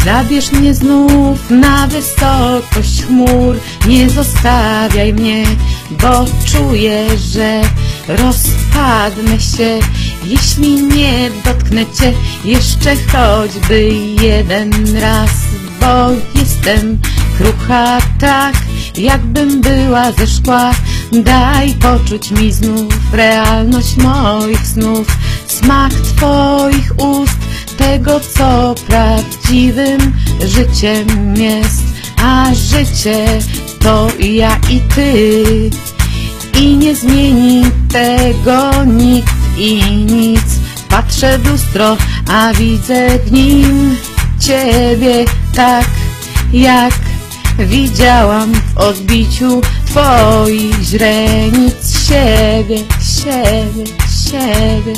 Zabierz mnie znów na wysokość chmur, nie zostawiaj mnie, bo czuję, że rozpadnę się, jeśli nie dotknę Cię jeszcze choćby jeden raz, bo jestem krucha tak, jakbym była ze szkła. Daj poczuć mi znów realność moich snów, smak Twoich ust, tego co prawdziwym życiem jest, a życie to ja i Ty. I nie zmieni tego nikt i nic. Patrzę w lustro, a widzę w nim Ciebie tak, jak widziałam w odbiciu Twoich źrenic. Siebie, siebie, siebie.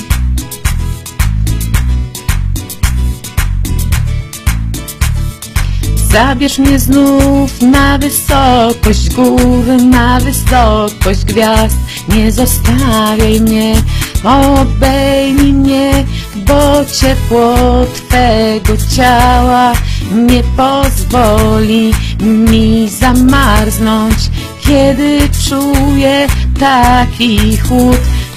Zabierz mnie znów na wysokość gór, na wysokość gwiazd. Nie zostawiaj mnie, obejmij mnie, bo ciepło Twego ciała nie pozwoli mi zamarznąć, kiedy czuję taki chłód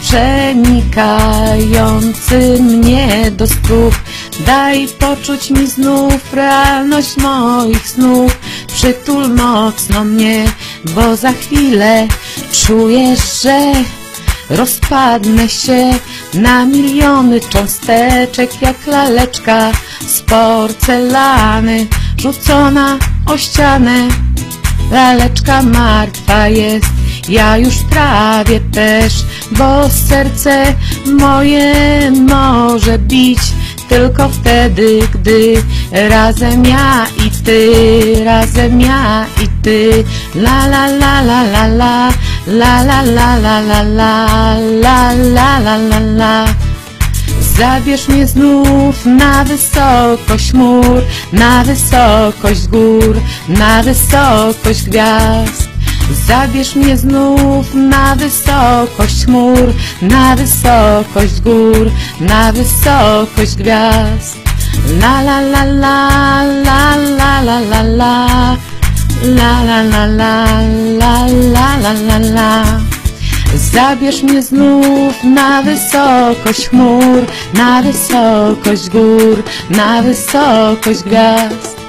przenikający mnie do stóp. Daj poczuć mi znów realność moich snów, przytul mocno mnie, bo za chwilę czuję, że rozpadnę się na miliony cząsteczek, jak laleczka z porcelany rzucona o ścianę. Laleczka martwa jest, ja już prawie też, bo serce moje może bić tylko wtedy, gdy razem ja i Ty, razem ja i Ty. La la la la la la, la la la la la la, la la la la la. Zabierz mnie znów na wysokość chmur, na wysokość gór, na wysokość gwiazd. Zabierz mnie znów na wysokość chmur, na wysokość gór, na wysokość gwiazd. La la la la, la la la la la, la la la la, la la la la la. Zabierz mnie znów na wysokość chmur, na wysokość gór, na wysokość gwiazd.